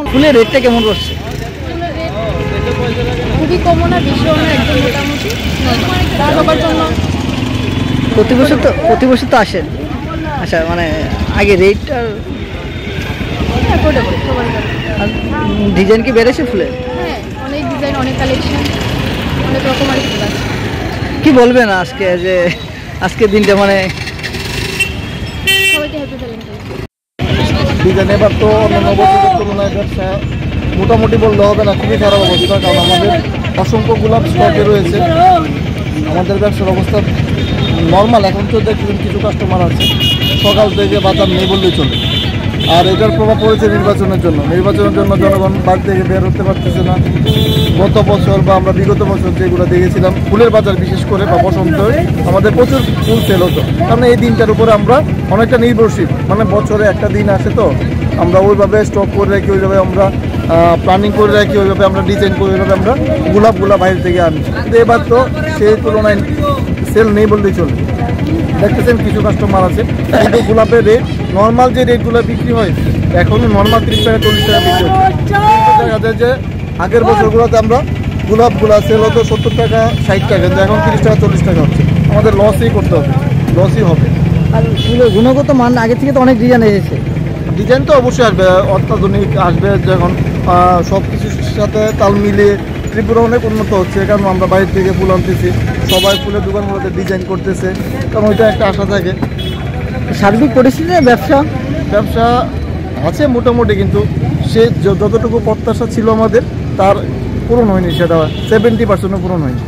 ফুলের রেটটা কেমন করছে? খুবই কমও না, বেশিও না, একদম মোটামুটি সবার জন্য। প্রতি বছর তো আসেন। আচ্ছা, মানে আগে রেট আর ডিজাইন কি বেড়েছে ফুলের? হ্যাঁ, অনেক ডিজাইন, অনেক কালেকশন, অনেক রকমের ফুল আছে। কি বলবেন আজকে যে আজকের দিনটা মানে সবাইকে হ্যাপি ভ্যালেন্টাইন। ডিজাইন এবার তো অন্যান্য বছরের তুলনায় ব্যবসা মোটামুটি বললে হবে না, খুবই খারাপ অবস্থা। কারণ আমাদের অসংখ্য গোলাপ স্টকে রয়েছে। আমাদের ব্যবসার অবস্থা নর্মাল, এখন তো দেখছেন কিছু কাস্টমার আছে, সকাল থেকে বাজার নেই বললেই চলে। আর এটার প্রভাব পড়েছে নির্বাচনের জন্য। জনগণ বাড়ি থেকে বের হতে পারতেছে না। গত বছর বা আমরা বিগত বছর যেগুলো দেখেছিলাম, ফুলের বাজার বিশেষ করে বা বসন্ত আমাদের প্রচুর ফুল সেল হতো। কারণ এই দিনটার উপরে আমরা অনেকটা নির্ভরশীল। মানে বছরে একটা দিন আসে, তো আমরা ওইভাবে স্টক করে রাখি, ওইভাবে আমরা প্ল্যানিং করে রাখি, ওইভাবে আমরা ডিজাইন করে, ওইভাবে আমরা গোলাপগুলা বাইরে থেকে আনি। কিন্তু এবার তো সেই তুলনায় সেল নেই বললেই চলে। দেখতেছেন কিছু কাস্টমার আছে, কিন্তু গোলাপের রেট নর্মাল যে রেটগুলো বিক্রি হয় এখনও নর্মাল 30 টাকা 40 টাকা বিক্রি হচ্ছে। দেখা যায় যে আগের বছরগুলোতে আমরা গোলাপগুলা সেল হতো 70 টাকা 60 টাকা, কিন্তু এখন 30 টাকা 40 টাকা হচ্ছে। আমাদের লসই করতে হবে, লসই হবে। আর ফুলের গুণগত মান আগে থেকে তো অনেক ডিজাইন এসেছে। ডিজাইন তো অবশ্যই আসবে, অত্যাধুনিক আসবে। যখন সব কিছুর সাথে তাল মিলিয়ে ত্রিপুরা অনেক উন্নত হচ্ছে, কারণ আমরা বাইরে থেকে ফুল আনতেছি, সবাই ফুলের দোকানগুলোতে ডিজাইন করতেছে, কারণ ওইটা একটা আশা থাকে। সার্বিক পরিস্থিতিতে ব্যবসা আছে মোটামুটি, কিন্তু সে যতটুকু প্রত্যাশা ছিল আমাদের তার পূরণ হয়নি, সেটা 70% পূরণ হয়নি।